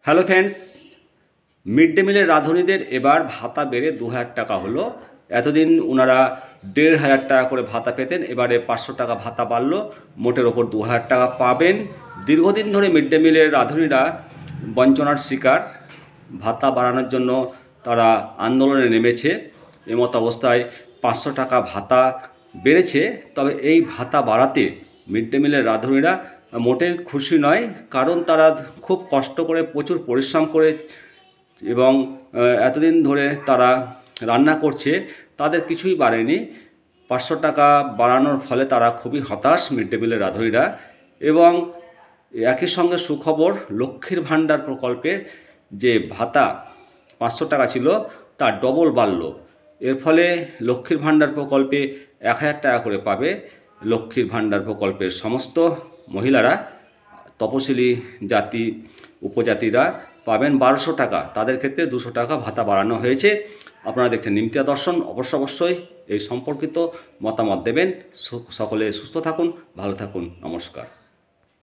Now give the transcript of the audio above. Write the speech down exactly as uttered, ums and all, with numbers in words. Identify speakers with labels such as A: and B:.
A: Hello friends, mid day মিলের রাঁধুনিদের এবার ভাতা বেড়ে দু হাজার টাকা হলো। এতদিন ওনারা দেড় হাজার টাকা করে ভাতা পেতেন, এবারে পাঁচশো টাকা ভাতা বাড়লো, মোটের ওপর দু হাজার টাকা পাবেন। দীর্ঘদিন ধরে মিড ডে মিলের রাঁধুনিরা বঞ্চনার শিকার। ভাতা বাড়ানোর জন্য তারা আন্দোলনে নেমেছে। এমত অবস্থায় পাঁচশো টাকা ভাতা বেড়েছে। তবে এই ভাতা বাড়াতে মিড ডে মিলের রাঁধুনিরা মোটেই খুশি নয়, কারণ তারা খুব কষ্ট করে প্রচুর পরিশ্রম করে এবং এতদিন ধরে তারা রান্না করছে, তাদের কিছুই বাড়েনি। পাঁচশো টাকা বাড়ানোর ফলে তারা খুবই হতাশ মিড ডে মিলের রাঁধুনিরা। এবং একই সঙ্গে সুখবর, লক্ষ্মীর ভাণ্ডার প্রকল্পের যে ভাতা পাঁচশো টাকা ছিল তার ডবল বাড়ল। এর ফলে লক্ষ্মীর ভাণ্ডার প্রকল্পে এক হাজার টাকা করে পাবে লক্ষ্মীর ভাণ্ডার প্রকল্পের সমস্ত মহিলারা। তপশিলি জাতি উপজাতিরা পাবেন বারোশো টাকা, তাদের ক্ষেত্রে দুশো টাকা ভাতা বাড়ানো হয়েছে। আপনারা দেখছেন নিমতিয়া দর্শন। অবশ্য অবশ্যই এই সম্পর্কিত মতামত দেবেন। সকলে সুস্থ থাকুন, ভালো থাকুন, নমস্কার।